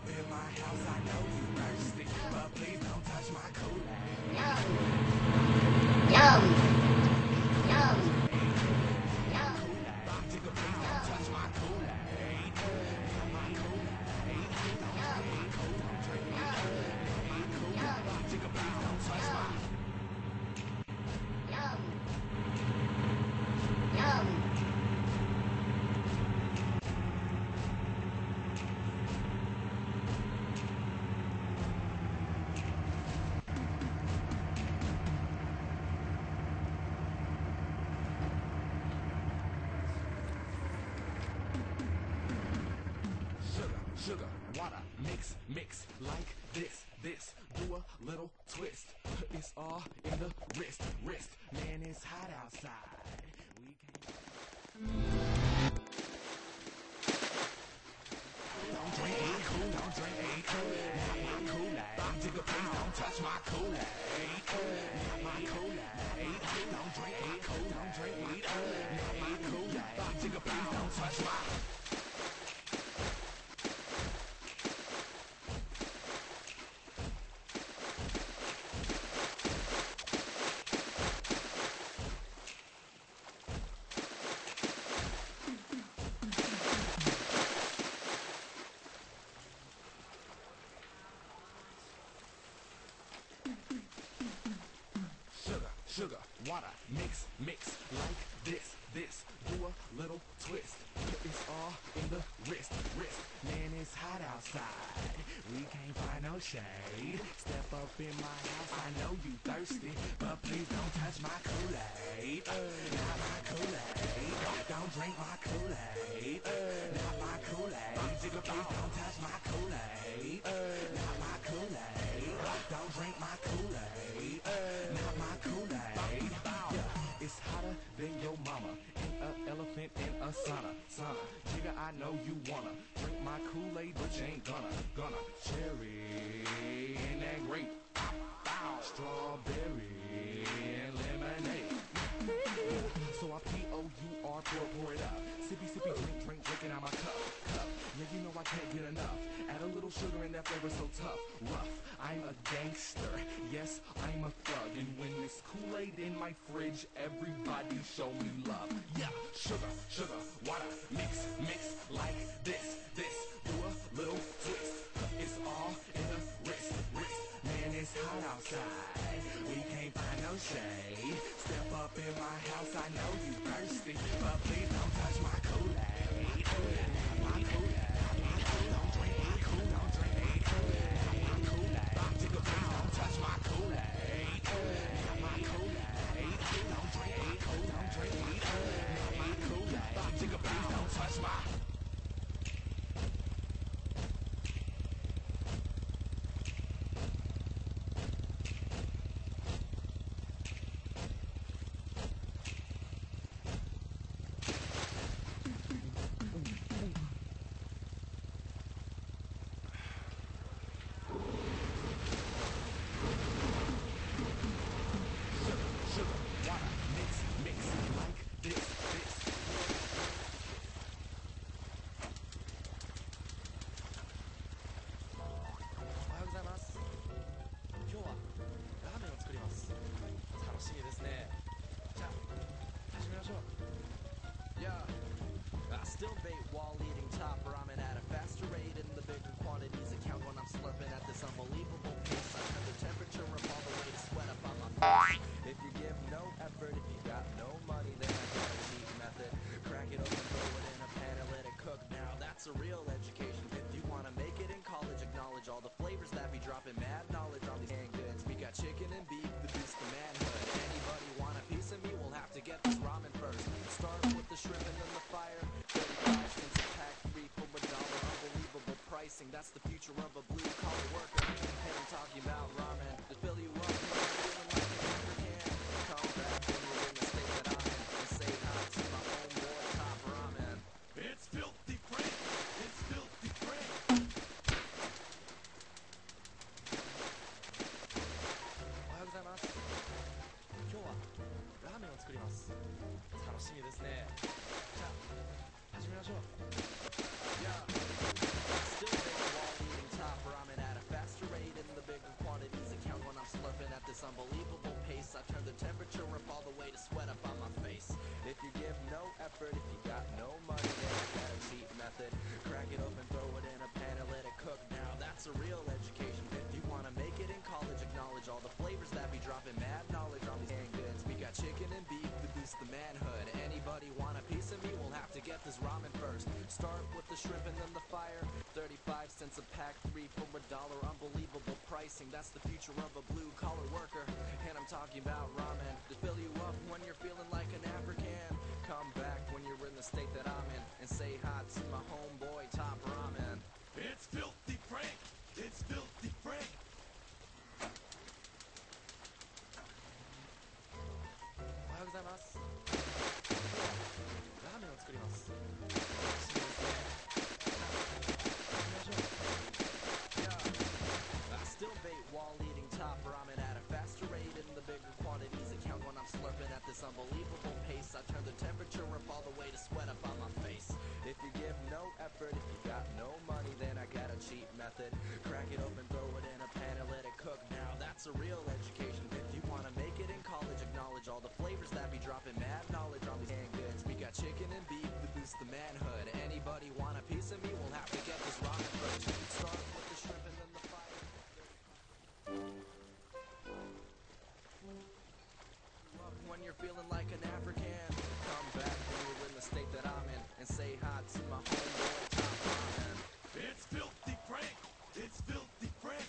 up in my house, I know you thirsty, but please don't touch my Koolaid. Yum. Yum. Jigga, please don't touch my Koolaid. My Koolaid. Don't drink my Koolaid. Jigga, please don't touch my. Yum. Yum. Sugar, water, mix, like this, do a little twist. It's all in the wrist. Man, it's hot outside. We can't. Don't drink my Koolaid. Don't drink my Koolaid. Jigga, please don't touch my Koolaid. My Koolaid. Don't drink my Koolaid. Don't drink my Koolaid. Jigga, please don't touch my. Sugar, water, mix, like this, do a little twist. It's all in the wrist. Man, it's hot outside. We can't find no shade. Step up in my house, I know you thirsty, but please don't touch my Koolaid. Not my Koolaid. Don't drink my Koolaid. Not my Koolaid. Jigga, please don't touch my Koolaid. Not my Koolaid. Don't drink my Koolaid. Not my Koolaid. It's hotter than your mama, in an elephant in a sauna. Jigga, I know you wanna drink my Koolaid, but you ain't gonna. Cherry and that grape, strawberry and lemonade. So I P-O-U-R, pour it up. Sippy, drink it out my cup. Yeah, you know I can't get enough. Add a little sugar and that flavor so tough, rough. I'm a gangster, yes, I'm a thug. And when there's Koolaid in my fridge, everybody show me love. Yeah, sugar, water, mix, like this, do a little twist. It's all in the wrist. Man, it's hot outside. We can't find no shade. Step up in my house, I know you thirsty, but please don't touch my Koolaid. My Koolaid. Don't drink my Koolaid. Don't drink my Koolaid. Jigga, please don't touch my Koolaid. Not my Koolaid. Don't drink my Koolaid. Don't drink my Koolaid. Jigga, please don't touch my. Still bait while eating top ramen at a faster rate in the bigger quantities account when I'm slurping at this unbelievable pace. I turn the temperature up all the way to sweat up on my face. If you give no effort, if you got no money, then I got a cheap method. Crack it open, throw it in a pan and let it cook. Now that's a real education. If you want to make it in college, acknowledge all the flavors that be dropping. Mad knowledge on these canned goods. We got chicken and beef, the boost the manhood. Anybody want a piece of me? We'll have to get this ramen first. Start with the shrimp and then the fire. 35 cents a pack, 3 for $1. Unbelievable pricing. That's the future of a blue collar worker. And I'm talking about ramen to fill you up when you're feeling like you never can. Come back when you're in the state that I'm in and say hi to my homeboy Top Ramen. It's filthy Frank. It's filthy Frank. おはようございます。今日はラーメンを作ります。楽しみですね。じゃあ始めましょう。Yeah, still big while eating ramen first. Start with the shrimp and then the fire. 35 cents a pack, 3 for $1. Unbelievable pricing, that's the future of a blue-collar worker. And I'm talking about ramen to fill you up when you're feeling like an African. Come back when you're in the state that I'm in and say hi to my homeboy Top Ramen. It's Filthy Frank. It's Filthy Frank. おはようございます。ラーメンを作ります。I still bait while eating top ramen at a faster rate in the bigger quantities account when I'm slurping at this unbelievable pace. I turn the temperature up all the way to sweat up on my face. If you give no effort, if you got no money, then I got a cheap method. Crack it open, throw it in a pan and let it cook. Now that's a real education. If you wanna make it in college, acknowledge all the flavors that be dropping mad knowledge on these canned goods. We got chicken and beef to boost the manhood. Anybody want a piece of me? We'll have to get this ramen first. Start with the shrimp and then the fire. When you're feeling like an African, come back when you're in the state that I'm in and say hi to my homeboy Top Ramen. It's Filthy Frank. It's Filthy Frank.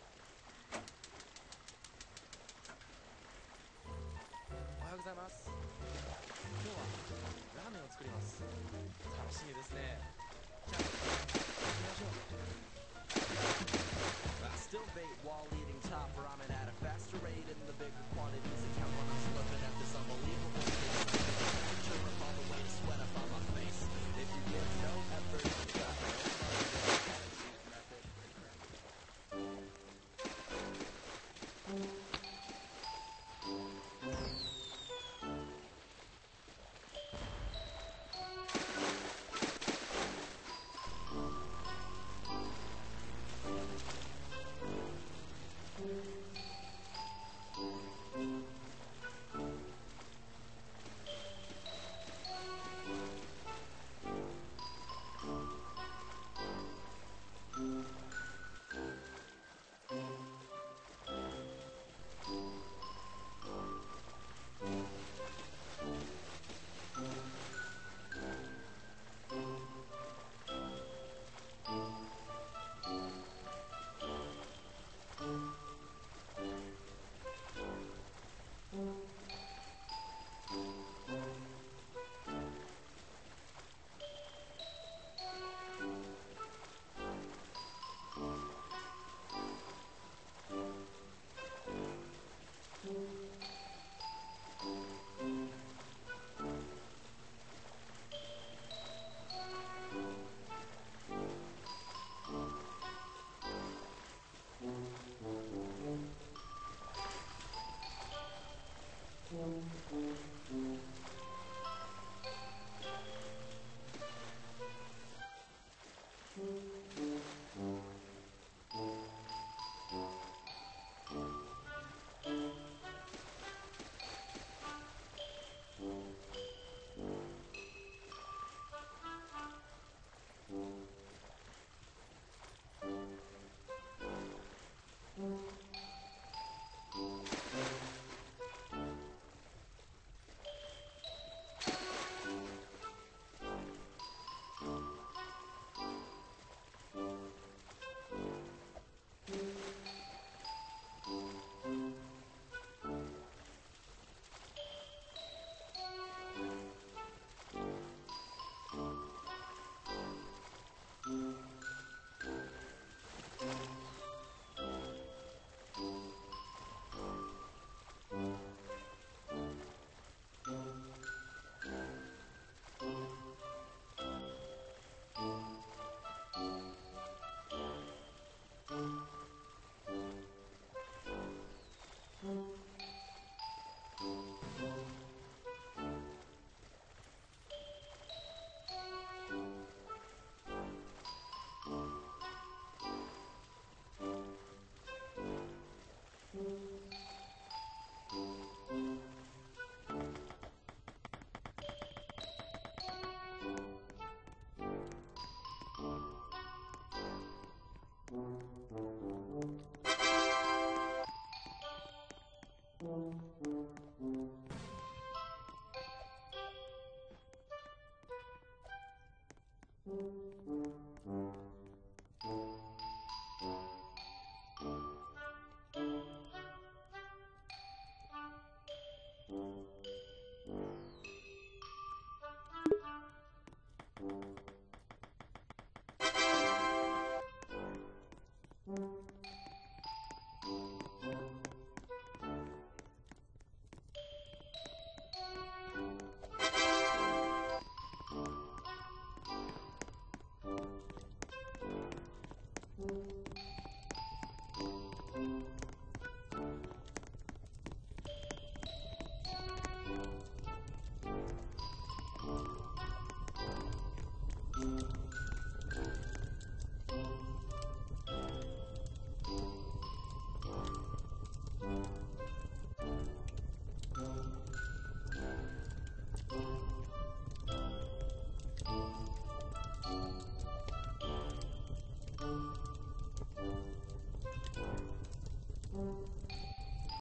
おはようございます。今日はラーメンを作ります。楽しみですね。じゃあ行きましょう。I still bait while eating top ramen at a faster rate in the bigger quantities account when I'm slurping at this unbelievable pace. Temperature up all the way to sweat up on my face. If you give no Yo.